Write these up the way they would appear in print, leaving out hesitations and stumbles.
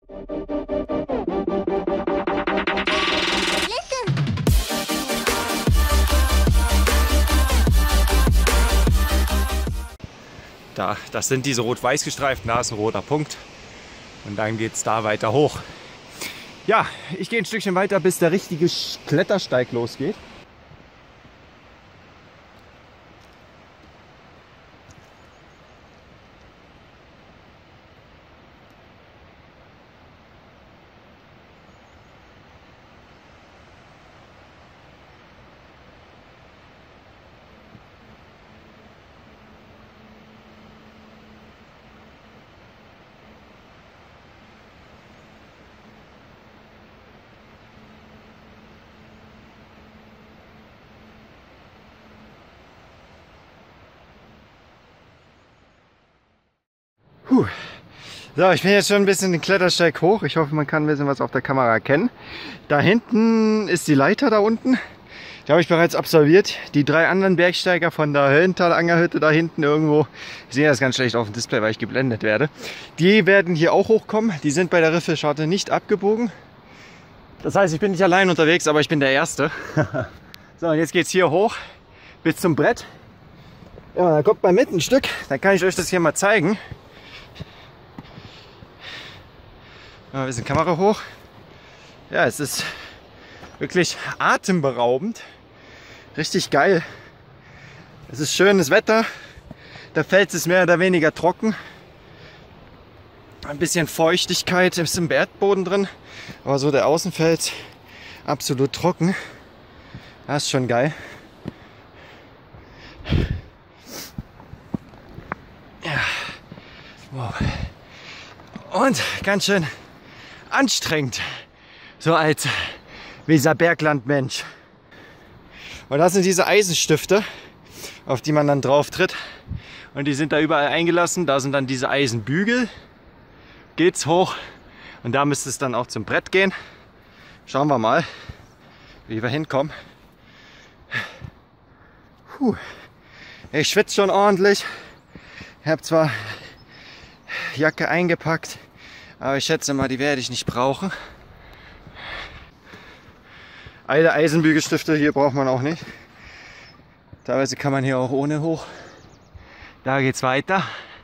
Da, das sind diese rot-weiß gestreiften, da ist ein roter Punkt und dann geht es da weiter hoch. Ja, ich gehe ein Stückchen weiter, bis der richtige Klettersteig losgeht. So, ich bin jetzt schon ein bisschen den Klettersteig hoch. Ich hoffe, man kann ein bisschen was auf der Kamera erkennen. Da hinten ist die Leiter da unten. Die habe ich bereits absolviert. Die 3 anderen Bergsteiger von der Höllental-Angerhütte da hinten irgendwo, ich sehe das ganz schlecht auf dem Display, weil ich geblendet werde. Die werden hier auch hochkommen. Die sind bei der Riffelscharte nicht abgebogen. Das heißt, ich bin nicht allein unterwegs, aber ich bin der Erste. So, und jetzt geht es hier hoch bis zum Brett. Ja, da kommt man mit ein Stück. Dann kann ich euch das hier mal zeigen. Ein bisschen Kamera hoch. Ja, es ist wirklich atemberaubend. Richtig geil. Es ist schönes Wetter. Der Fels ist mehr oder weniger trocken. Ein bisschen Feuchtigkeit ist im Erdboden drin. Aber so der Außenfels absolut trocken. Das ist schon geil. Ja. Wow. Und ganz schön anstrengend, so als Weserberglandmensch. Und das sind diese Eisenstifte, auf die man dann drauf tritt. Und die sind da überall eingelassen. Da sind dann diese Eisenbügel. Geht's hoch. Und da müsste es dann auch zum Brett gehen. Schauen wir mal, wie wir hinkommen. Puh. Ich schwitze schon ordentlich. Ich habe zwar Jacke eingepackt, aber ich schätze mal, die werde ich nicht brauchen. Alle Eisenbügelstifte hier braucht man auch nicht. Teilweise kann man hier auch ohne hoch. Da geht's weiter.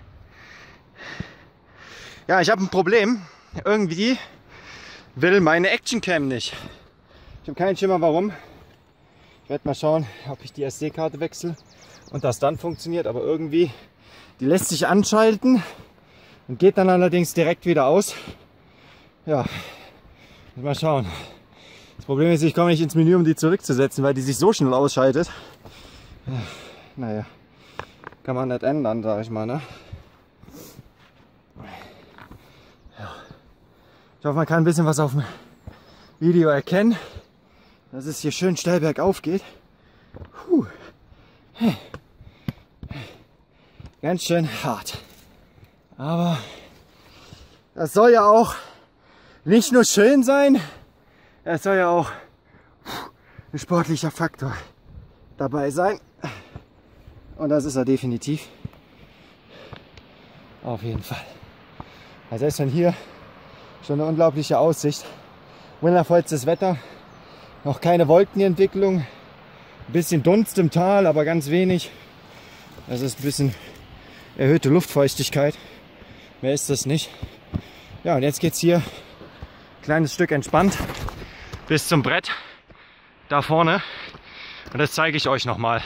Ja, ich habe ein Problem. Irgendwie will meine Actioncam nicht. Ich habe keinen Schimmer warum. Ich werde mal schauen, ob ich die SD-Karte wechsle und das dann funktioniert. Aber irgendwie, die lässt sich anschalten und geht dann allerdings direkt wieder aus. Ja, mal schauen. Das Problem ist, ich komme nicht ins Menü, um die zurückzusetzen, weil die sich so schnell ausschaltet. Ja, naja, kann man nicht ändern, sage ich mal, ne? Ja. Ich hoffe, man kann ein bisschen was auf dem Video erkennen, dass es hier schön steil bergauf geht. Puh. Ganz schön hart. Aber das soll ja auch nicht nur schön sein, es soll ja auch ein sportlicher Faktor dabei sein. Und das ist er definitiv. Auf jeden Fall. Also ist schon hier schon eine unglaubliche Aussicht. Wundervollstes Wetter. Noch keine Wolkenentwicklung. Ein bisschen Dunst im Tal, aber ganz wenig. Das ist ein bisschen erhöhte Luftfeuchtigkeit. Mehr ist das nicht. Ja, und jetzt geht es hier ein kleines Stück entspannt bis zum Brett da vorne. Und das zeige ich euch nochmal.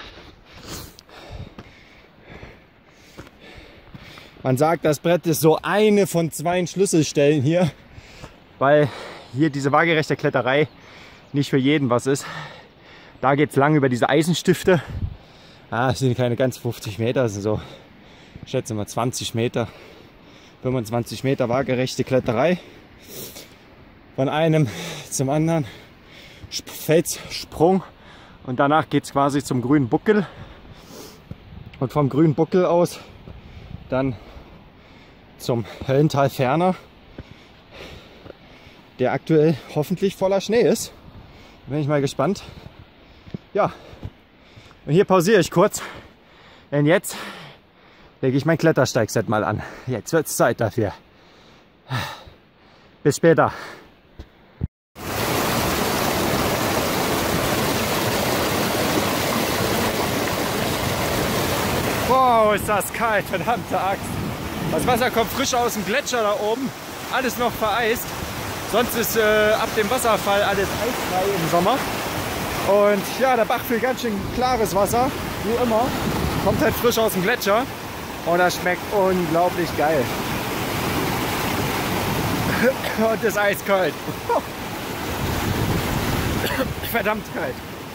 Man sagt, das Brett ist so eine von 2 Schlüsselstellen hier, weil hier diese waagerechte Kletterei nicht für jeden was ist. Da geht es lang über diese Eisenstifte. Das sind keine ganz 50 Meter, das sind so, ich schätze mal 20 Meter, 25 Meter waagerechte Kletterei. Von einem zum anderen Felssprung und danach geht es quasi zum grünen Buckel. Und vom grünen Buckel aus dann zum Höllental Ferner, der aktuell hoffentlich voller Schnee ist. Bin ich mal gespannt. Ja, und hier pausiere ich kurz, denn jetzt lege ich mein Klettersteigset mal an. Jetzt wird es Zeit dafür. Bis später. Wow, ist das kalt, verdammte Axt. Das Wasser kommt frisch aus dem Gletscher da oben. Alles noch vereist. Sonst ist ab dem Wasserfall alles eisfrei im Sommer. Und ja, der Bach füllt ganz schön klares Wasser, wie immer. Kommt halt frisch aus dem Gletscher. Und das schmeckt unglaublich geil. Und ist eiskalt. Verdammt kalt.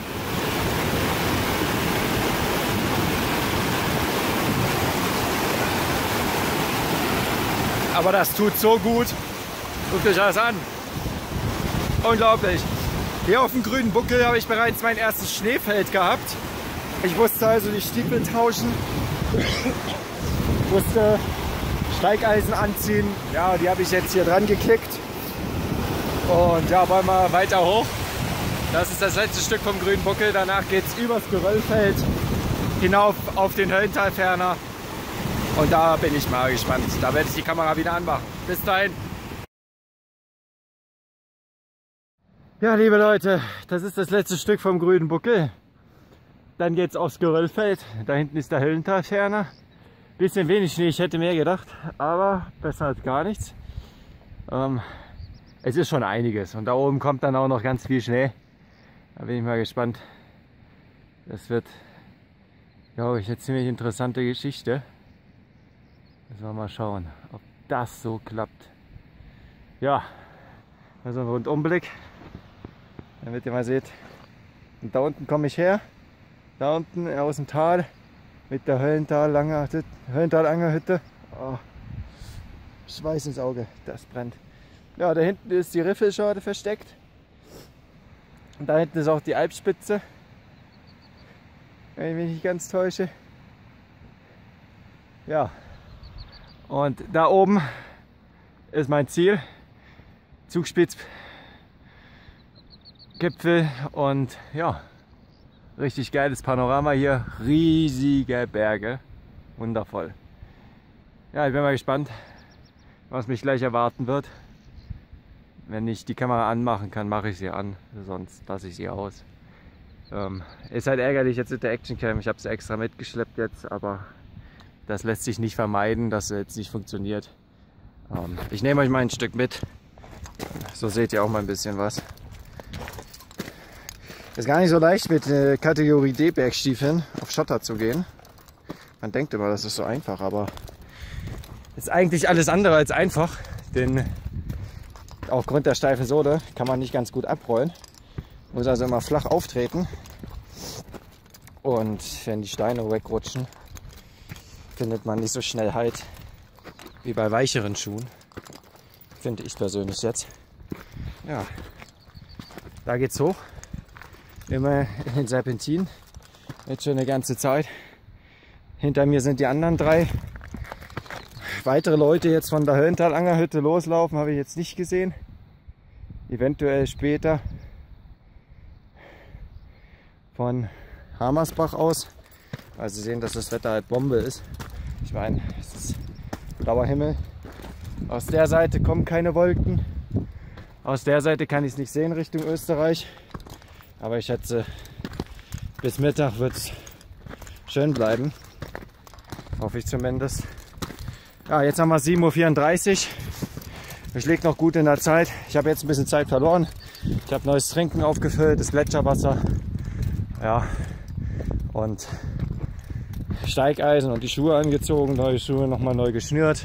Aber das tut so gut. Guckt euch das an. Unglaublich. Hier auf dem grünen Buckel habe ich bereits mein erstes Schneefeld gehabt. Ich musste also die Stiefel tauschen. Musste Steigeisen anziehen. Ja, die habe ich jetzt hier dran geklickt. Und ja, wollen wir weiter hoch. Das ist das letzte Stück vom grünen Buckel. Danach geht es übers Geröllfeld hinauf auf den Höllentalferner. Und da bin ich mal gespannt. Da werde ich die Kamera wieder anmachen. Bis dahin. Ja, liebe Leute, das ist das letzte Stück vom grünen Buckel. Dann geht es aufs Geröllfeld. Da hinten ist der Höllentalferner. Bisschen wenig Schnee, ich hätte mehr gedacht, aber besser als gar nichts. Es ist schon einiges und da oben kommt dann auch noch ganz viel Schnee. Da bin ich mal gespannt. Das wird, glaube ich, eine ziemlich interessante Geschichte. Müssen wir mal schauen, ob das so klappt. Ja, also ein Rundumblick, damit ihr mal seht. Und da unten komme ich her, da unten aus dem Tal mit der Höllental-Angerhütte. Oh, Schweiß ins Auge, das brennt. Ja, da hinten ist die Riffelschorde versteckt. Und da hinten ist auch die Alpspitze, wenn ich mich nicht ganz täusche. Ja. Und da oben ist mein Ziel, Zugspitzgipfel und ja, richtig geiles Panorama hier, riesige Berge, wundervoll. Ja, ich bin mal gespannt, was mich gleich erwarten wird. Wenn ich die Kamera anmachen kann, mache ich sie an, sonst lasse ich sie aus. Ist halt ärgerlich jetzt mit der Actioncam, ich habe sie extra mitgeschleppt jetzt, aber das lässt sich nicht vermeiden, dass es jetzt nicht funktioniert. Ich nehme euch mal ein Stück mit. So seht ihr auch mal ein bisschen was. Ist gar nicht so leicht mit Kategorie D Bergstiefeln auf Schotter zu gehen. Man denkt immer, das ist so einfach, aber ist eigentlich alles andere als einfach. Denn aufgrund der steifen Sohle kann man nicht ganz gut abrollen. Muss also immer flach auftreten. Und wenn die Steine wegrutschen, findet man nicht so schnell Halt wie bei weicheren Schuhen, finde ich persönlich jetzt. Ja, da geht's hoch, immer in den Serpentin, jetzt schon eine ganze Zeit. Hinter mir sind die anderen drei. Weitere Leute jetzt von der Höllental-Angerhütte loslaufen, habe ich jetzt nicht gesehen. Eventuell später von Hamersbach aus, weil sie sehen, dass das Wetter halt Bombe ist. Ich meine, es ist blauer Himmel. Aus der Seite kommen keine Wolken. Aus der Seite kann ich es nicht sehen Richtung Österreich. Aber ich schätze, bis Mittag wird es schön bleiben. Hoffe ich zumindest. Ja, jetzt haben wir 7:34 Uhr. Ich liege noch gut in der Zeit. Ich habe jetzt ein bisschen Zeit verloren. Ich habe neues Trinken aufgefüllt, das Gletscherwasser. Ja, und Steigeisen und die Schuhe angezogen, neue Schuhe nochmal neu geschnürt.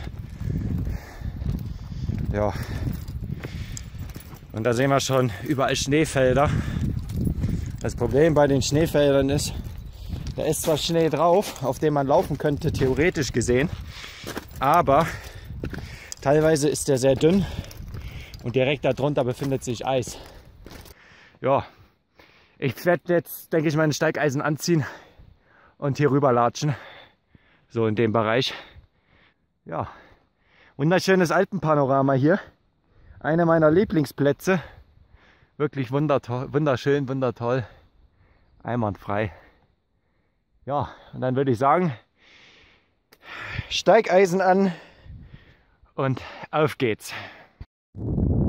Ja. Und da sehen wir schon überall Schneefelder. Das Problem bei den Schneefeldern ist, da ist zwar Schnee drauf, auf dem man laufen könnte, theoretisch gesehen, aber teilweise ist der sehr dünn und direkt darunter befindet sich Eis. Ja, ich werde jetzt, denke ich, meine Steigeisen anziehen und hier rüber latschen. So in dem Bereich. Ja, wunderschönes Alpenpanorama hier. Einer meiner Lieblingsplätze. Wirklich wunderschön, wundertoll. Einwandfrei. Ja, und dann würde ich sagen, Steigeisen an und auf geht's.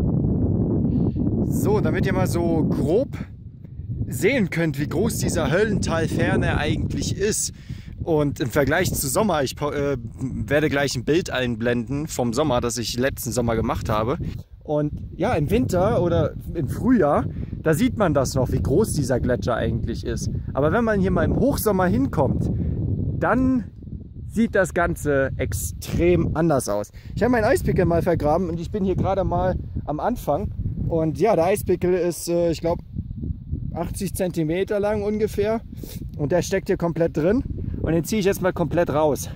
So, damit ihr mal so grob sehen könnt, wie groß dieser Höllental-Ferner eigentlich ist. Und im Vergleich zu Sommer, ich werde gleich ein Bild einblenden vom Sommer, das ich letzten Sommer gemacht habe. Und ja, im Winter oder im Frühjahr, da sieht man das noch, wie groß dieser Gletscher eigentlich ist. Aber wenn man hier mal im Hochsommer hinkommt, dann sieht das Ganze extrem anders aus. Ich habe meinen Eispickel mal vergraben und ich bin hier gerade mal am Anfang. Und ja, der Eispickel ist, ich glaube, 80 cm lang ungefähr. Und der steckt hier komplett drin. Und den ziehe ich jetzt mal komplett raus.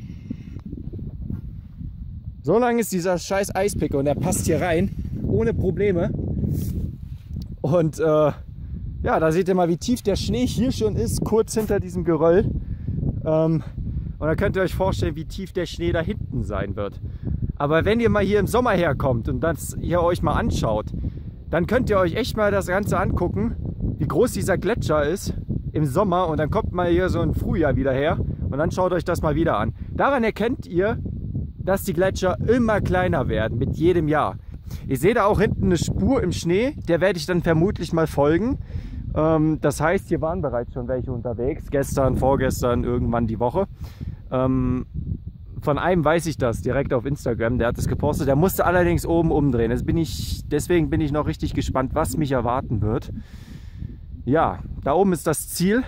So lang ist dieser scheiß Eispickel und der passt hier rein, ohne Probleme. Und ja, da seht ihr mal, wie tief der Schnee hier schon ist, kurz hinter diesem Geröll. Und da könnt ihr euch vorstellen, wie tief der Schnee da hinten sein wird. Aber wenn ihr mal hier im Sommer herkommt und das hier euch mal anschaut, dann könnt ihr euch echt mal das Ganze angucken, wie groß dieser Gletscher ist im Sommer. Und dann kommt mal hier so ein Frühjahr wieder her und dann schaut euch das mal wieder an. Daran erkennt ihr, dass die Gletscher immer kleiner werden mit jedem Jahr. Ich sehe da auch hinten eine Spur im Schnee, der werde ich dann vermutlich mal folgen. Das heißt, hier waren bereits schon welche unterwegs, gestern, vorgestern, irgendwann die Woche. Von einem weiß ich das direkt auf Instagram, der hat es gepostet. Der musste allerdings oben umdrehen. Deswegen bin ich noch richtig gespannt, was mich erwarten wird. Ja, da oben ist das Ziel.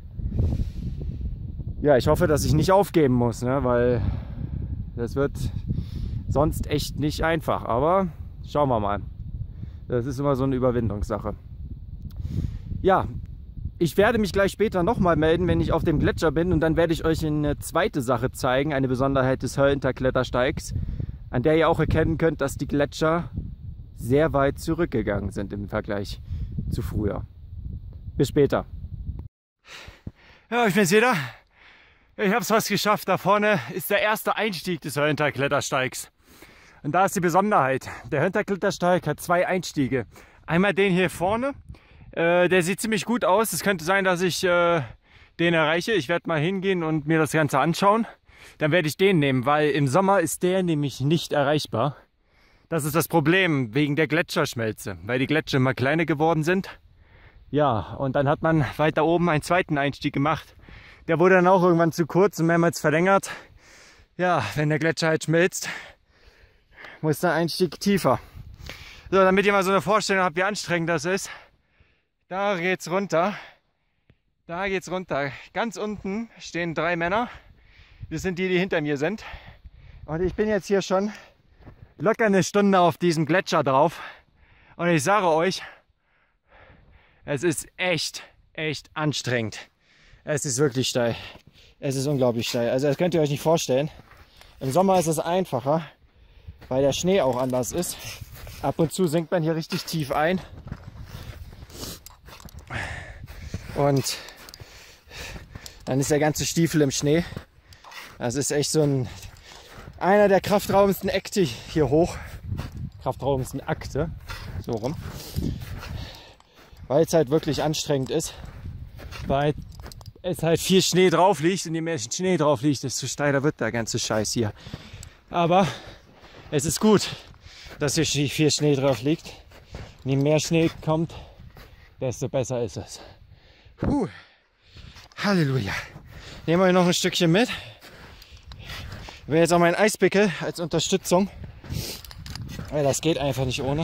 Ja, ich hoffe, dass ich nicht aufgeben muss, ne? Weil das wird sonst echt nicht einfach. Aber schauen wir mal. Das ist immer so eine Überwindungssache. Ja, ich werde mich gleich später nochmal melden, wenn ich auf dem Gletscher bin. Und dann werde ich euch eine zweite Sache zeigen, eine Besonderheit des Höllental-Klettersteigs, an der ihr auch erkennen könnt, dass die Gletscher sehr weit zurückgegangen sind im Vergleich zu früher. Bis später. Ja, ich bin's wieder. Ich habe es fast geschafft. Da vorne ist der erste Einstieg des Höllental-Klettersteigs. Und da ist die Besonderheit. Der Höllental-Klettersteig hat zwei Einstiege. Einmal den hier vorne. Der sieht ziemlich gut aus. Es könnte sein, dass ich den erreiche. Ich werde mal hingehen und mir das Ganze anschauen. Dann werde ich den nehmen, weil im Sommer ist der nämlich nicht erreichbar. Das ist das Problem wegen der Gletscherschmelze, weil die Gletscher immer kleiner geworden sind. Ja, und dann hat man weiter oben einen zweiten Einstieg gemacht. Der wurde dann auch irgendwann zu kurz und mehrmals verlängert. Ja, wenn der Gletscher halt schmilzt, muss der Einstieg tiefer. So, damit ihr mal so eine Vorstellung habt, wie anstrengend das ist. Da geht's runter. Da geht's runter. Ganz unten stehen 3 Männer. Das sind die, die hinter mir sind. Und ich bin jetzt hier schon locker eine Stunde auf diesem Gletscher drauf. Und ich sage euch, es ist echt anstrengend. Es ist wirklich steil. Es ist unglaublich steil. Also das könnt ihr euch nicht vorstellen. Im Sommer ist es einfacher, weil der Schnee auch anders ist. Ab und zu sinkt man hier richtig tief ein. Und dann ist der ganze Stiefel im Schnee. Das ist echt so einer der kraftraubendsten Akte hier hoch. Kraftraubendsten Akte, so rum. Weil es halt wirklich anstrengend ist. Weil es halt viel Schnee drauf liegt und je mehr Schnee drauf liegt, desto steiler wird der ganze Scheiß hier. Aber es ist gut, dass hier viel Schnee drauf liegt. Und je mehr Schnee kommt, desto besser ist es. Halleluja. Nehmen wir noch ein Stückchen mit. Ich will jetzt auch meinen Eispickel als Unterstützung. Weil das geht einfach nicht ohne.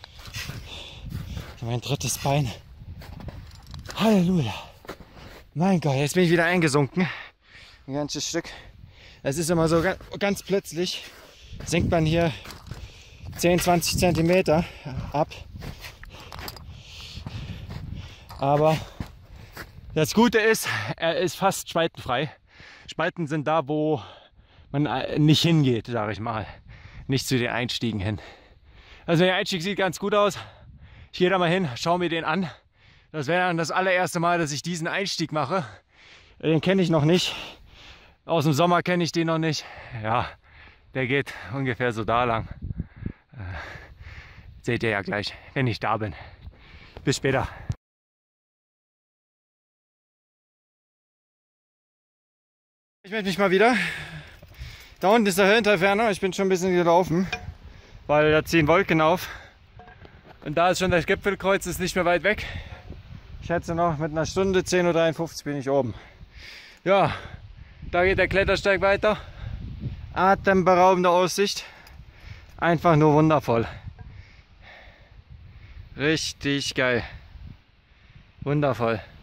Mein drittes Bein. Halleluja. Mein Gott, jetzt bin ich wieder eingesunken. Ein ganzes Stück. Es ist immer so ganz plötzlich. Sinkt man hier 10, 20 Zentimeter ab. Aber das Gute ist, er ist fast spaltenfrei. Spalten sind da, wo man nicht hingeht, sage ich mal. Nicht zu den Einstiegen hin. Also der Einstieg sieht ganz gut aus. Ich gehe da mal hin, schaue mir den an. Das wäre dann das allererste Mal, dass ich diesen Einstieg mache. Den kenne ich noch nicht. Aus dem Sommer kenne ich den noch nicht. Ja, der geht ungefähr so da lang. Seht ihr ja gleich, wenn ich da bin. Bis später. Ich melde mich mal wieder. Da unten ist der Höllental-Ferner. Ich bin schon ein bisschen gelaufen, weil da ziehen Wolken auf. Und da ist schon das Gipfelkreuz, ist nicht mehr weit weg. Ich schätze noch mit einer Stunde, 10:53 Uhr bin ich oben. Ja, da geht der Klettersteig weiter. Atemberaubende Aussicht. Einfach nur wundervoll. Richtig geil. Wundervoll.